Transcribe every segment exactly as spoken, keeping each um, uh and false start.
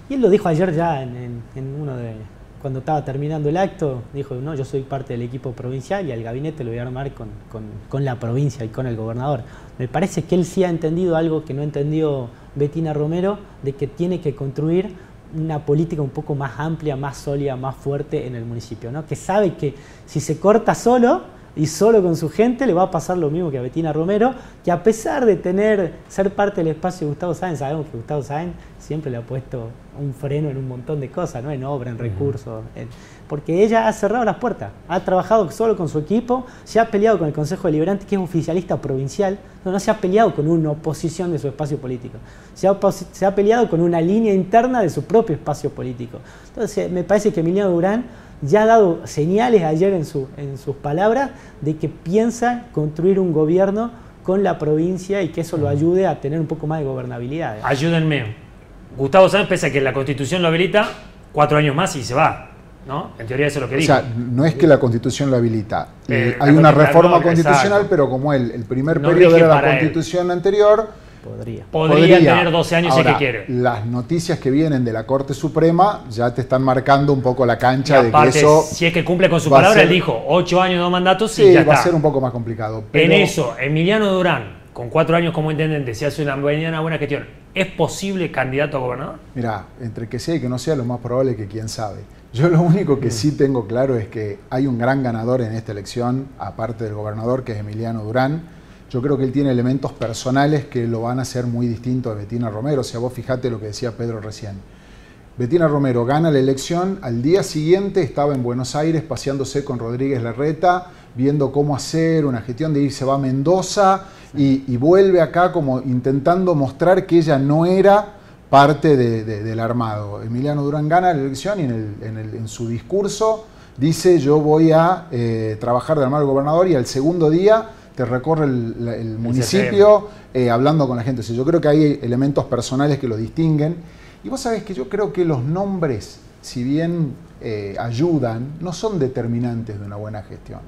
Y él lo dijo ayer ya en, en, en uno de... Cuando estaba terminando el acto, dijo, no, yo soy parte del equipo provincial y al gabinete lo voy a armar con, con, con la provincia y con el gobernador. Me parece que él sí ha entendido algo que no entendió Betina Romero, de que tiene que construir una política un poco más amplia, más sólida, más fuerte en el municipio, ¿no? Que sabe que si se corta solo y solo con su gente le va a pasar lo mismo que a Betina Romero, que a pesar de tener ser parte del espacio de Gustavo Sáenz, sabemos que Gustavo Sáenz siempre le ha puesto un freno en un montón de cosas, ¿no? En obra, en recursos, en, porque ella ha cerrado las puertas, ha trabajado solo con su equipo, se ha peleado con el Consejo Deliberante, que es oficialista provincial, no, no se ha peleado con una oposición de su espacio político, se ha, se ha peleado con una línea interna de su propio espacio político. Entonces me parece que Emiliano Durán ya ha dado señales ayer en, su, en sus palabras de que piensa construir un gobierno con la provincia y que eso lo ayude a tener un poco más de gobernabilidad. Ayúdenme. Gustavo Sáenz, pese a que la Constitución lo habilita, cuatro años más y se va, ¿no? En teoría eso es lo que dijo. O sea, no es que la Constitución lo habilita. Eh, hay una reforma constitucional, exacto, pero como él, el primer no periodo era la Constitución él. anterior... Podría. Podría tener doce años. Ahora, si es que quiere. Las noticias que vienen de la Corte Suprema ya te están marcando un poco la cancha y aparte, de que eso... Si es que cumple con su palabra, ser, él dijo ocho años, dos mandatos sí, y ya va está. a ser un poco más complicado. Pero... En eso, Emiliano Durán, con cuatro años como intendente, si hace una buena, buena gestión, ¿es posible candidato a gobernador? Mira, entre que sea y que no sea, lo más probable es que quién sabe. Yo lo único que sí tengo claro es que hay un gran ganador en esta elección, aparte del gobernador, que es Emiliano Durán. Yo creo que él tiene elementos personales que lo van a hacer muy distinto a Betina Romero. O sea, vos fijate lo que decía Pedro recién. Betina Romero gana la elección, al día siguiente estaba en Buenos Aires paseándose con Rodríguez Larreta, viendo cómo hacer una gestión, de ir se va a Mendoza y, y vuelve acá como intentando mostrar que ella no era parte de, de, del armado. Emiliano Durán gana la elección y en, el, en, el, en su discurso dice yo voy a eh, trabajar de armar al gobernador, y al segundo día te recorre el, el municipio eh, hablando con la gente. O sea, yo creo que hay elementos personales que lo distinguen. Y vos sabés que yo creo que los nombres, si bien eh, ayudan, no son determinantes de una buena gestión.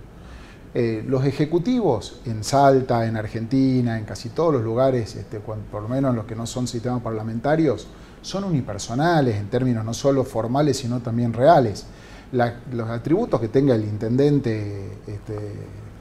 Eh, los ejecutivos en Salta, en Argentina, en casi todos los lugares, este, cuando, por lo menos en los que no son sistemas parlamentarios, son unipersonales en términos no solo formales, sino también reales. La, los atributos que tenga el intendente este,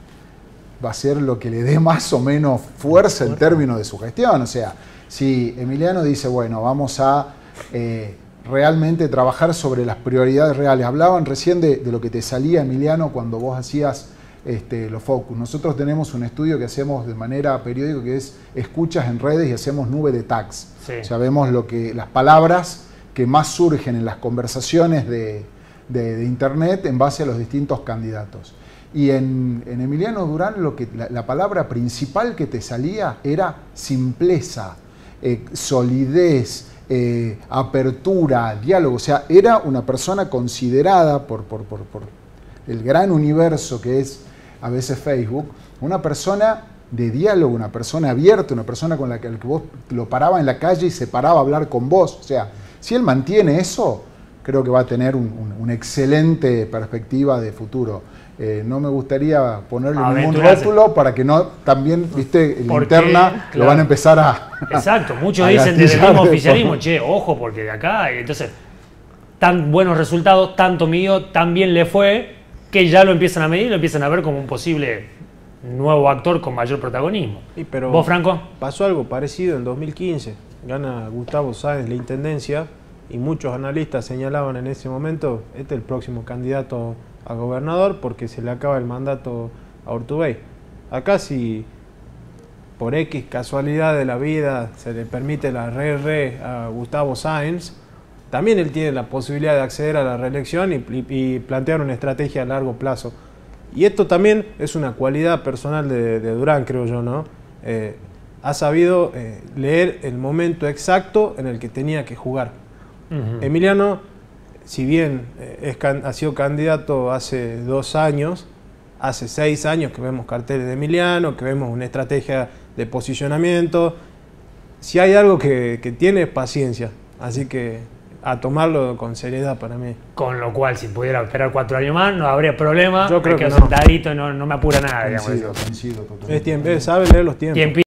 va a ser lo que le dé más o menos fuerza en términos de su gestión. O sea, si Emiliano dice, bueno, vamos a eh, realmente trabajar sobre las prioridades reales. Hablaban recién de, de lo que te salía, Emiliano, cuando vos hacías este, los focus. Nosotros tenemos un estudio que hacemos de manera periódica, que es escuchas en redes, y hacemos nube de tags. Sí. O sea, vemos lo que, las palabras que más surgen en las conversaciones de, de, de internet en base a los distintos candidatos. Y en, en Emiliano Durán lo que, la, la palabra principal que te salía era simpleza, eh, solidez, eh, apertura, diálogo. O sea, era una persona considerada por, por, por, por el gran universo que es a veces Facebook, una persona de diálogo, una persona abierta, una persona con la que, el que vos lo paraba en la calle y se paraba a hablar con vos. O sea, si él mantiene eso, creo que va a tener un, un, una excelente perspectiva de futuro. Eh, no me gustaría ponerle ningún rótulo para que no, también, viste, en interna claro, lo van a empezar a... Exacto, muchos a dicen desde el mismo oficialismo, che, ojo, porque de acá, entonces, tan buenos resultados, tanto mío, tan bien le fue, que ya lo empiezan a medir y lo empiezan a ver como un posible nuevo actor con mayor protagonismo. Sí, pero ¿vos, Franco? Pasó algo parecido en dos mil quince, gana Gustavo Sáenz la intendencia y muchos analistas señalaban en ese momento, este es el próximo candidato a gobernador porque se le acaba el mandato a Urtubey. Acá si por X casualidad de la vida se le permite la re-re a Gustavo Sáenz, también él tiene la posibilidad de acceder a la reelección y, y, y plantear una estrategia a largo plazo. Y esto también es una cualidad personal de, de Durán, creo yo, ¿no? Eh, ha sabido eh, leer el momento exacto en el que tenía que jugar. Uh-huh. Emiliano, si bien eh, es, ha sido candidato hace dos años, hace seis años que vemos carteles de Emiliano, que vemos una estrategia de posicionamiento. Si hay algo que, que tiene es paciencia, así que a tomarlo con seriedad para mí. Con lo cual, si pudiera esperar cuatro años más, no habría problema. Yo creo me que quedo no. sentadito y no, no me apura nada. Coincido, digamos. coincido totalmente. Es tiempo, sabe leer los tiempos.